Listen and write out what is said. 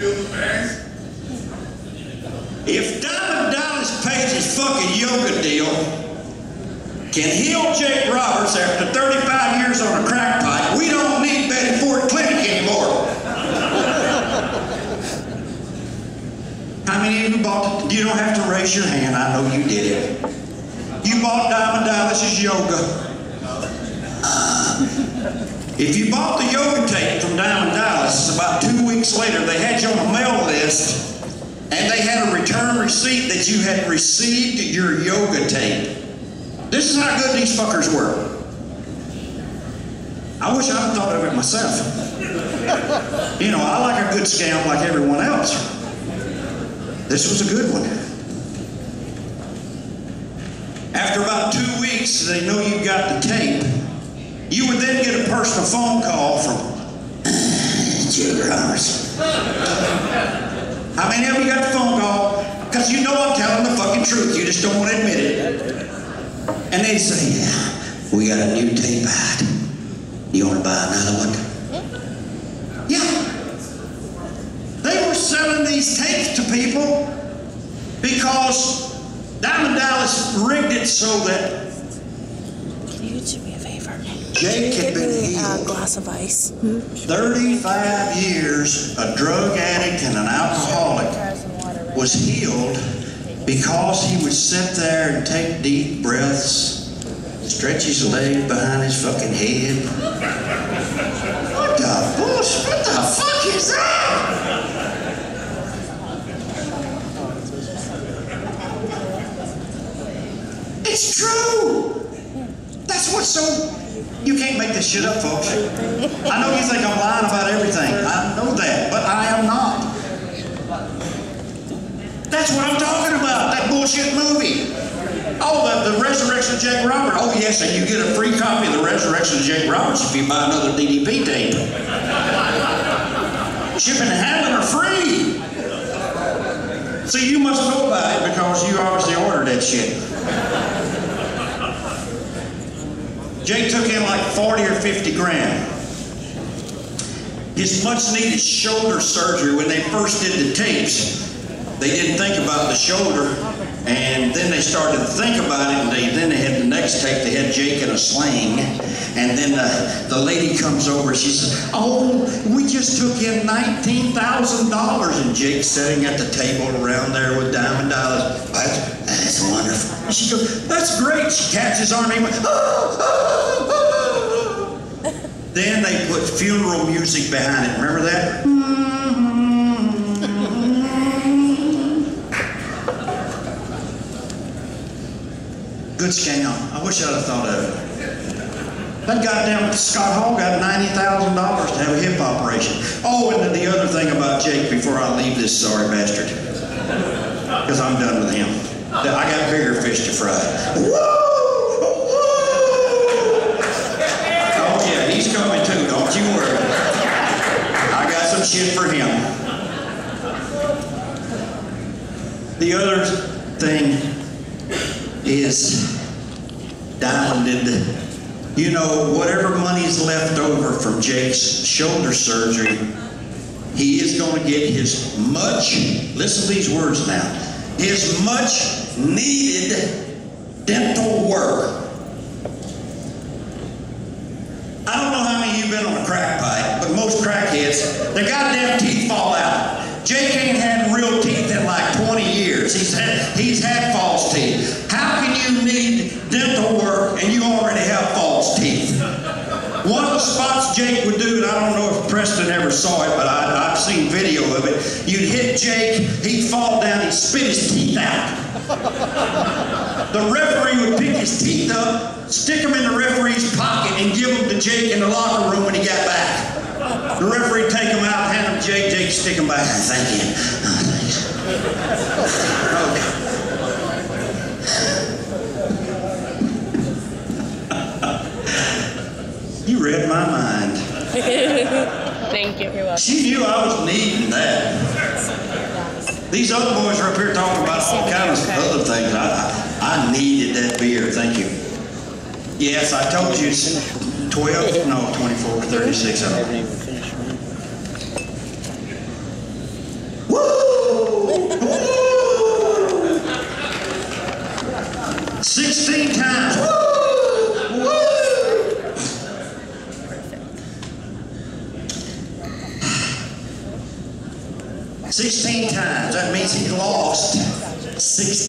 If Diamond Dallas Page's fucking yoga deal can heal Jake Roberts after 35 years on a crack pipe, we don't need Betty Ford Clinic anymore. How many of you bought, you don't have to raise your hand, I know you did it. You bought Diamond Dallas's yoga. If you bought the yoga tape from Diamond Dallas, about 2 weeks later they had you on a mail list and they had a return receipt that you had received your yoga tape. This is how good these fuckers were. I wish I'd thought of it myself. You know, I like a good scam like everyone else. This was a good one. After about 2 weeks, they know you got the tape. You would then get a personal phone call from Jake Roberts. How many of you got the phone call? Because you know I'm telling the fucking truth. You just don't want to admit it. And they'd say, yeah, we got a new tape out. You want to buy another one? Yeah. They were selling these tapes to people because Diamond Dallas rigged it so that Jake had been healed. A glass of ice. 35 years, a drug addict and an alcoholic was healed because he would sit there and take deep breaths, stretch his leg behind his fucking head. What the bullshit? What the fuck is that? It's true. That's what's so... You can't make this shit up, folks. I know you think I'm lying about everything. I know that, but I am not. That's what I'm talking about, that bullshit movie. Oh, the Resurrection of Jake Roberts. Oh, yes, and you get a free copy of the Resurrection of Jake Roberts if you buy another DDP tape. Shipping and handling are free. So you must know about it because you obviously ordered that shit. Jake took in like 40 or 50 grand. His much needed shoulder surgery, when they first did the tapes, they didn't think about the shoulder, and then they started to think about it, and then they had the next tape, they had Jake in a sling, and then the lady comes over, she says, oh, we just took in $19,000, and Jake's sitting at the table around there with Diamond Dallas. That's wonderful. She goes, that's great. She taps his arm, and he went, oh, oh, oh. Then they put funeral music behind it. Remember that? Good scam. I wish I'd have thought of it. That goddamn Scott Hall got $90,000 to have a hip operation. Oh, and then the other thing about Jake before I leave this sorry bastard, because I'm done with him. I got bigger fish to fry. Woo! Woo! Oh yeah, he's coming too, don't you worry. I got some shit for him. The other thing is Diamond did, you know, whatever money's left over from Jake's shoulder surgery, he is going to get his much, listen to these words now, his much needed dental work. I don't know how many of you been on a crack pipe, but most crackheads, their goddamn teeth fall out. Jake ain't had real teeth in like 20 years. He's had false teeth. How can you need dental work and you already have false teeth? One of the spots Jake would do, and I don't know if Preston ever saw it, but I've seen video of it. You'd hit Jake, he'd fall down, he'd spit his teeth out. The referee would pick his teeth up, stick them in the referee's pocket, and give them to Jake in the locker room when he got back. The referee take them out, hand them to Jake, Jake stick them back. Thank you. Oh, thanks. Okay. You read my mind. Thank you. You're welcome. She knew I was needing that. These other boys are up here talking about all kinds of other things. I needed that beer. Thank you. Yes, I told you it's 12, no, 24, 36. Woo! 16 times. Woo! Woo! 16 times. That means he lost 16.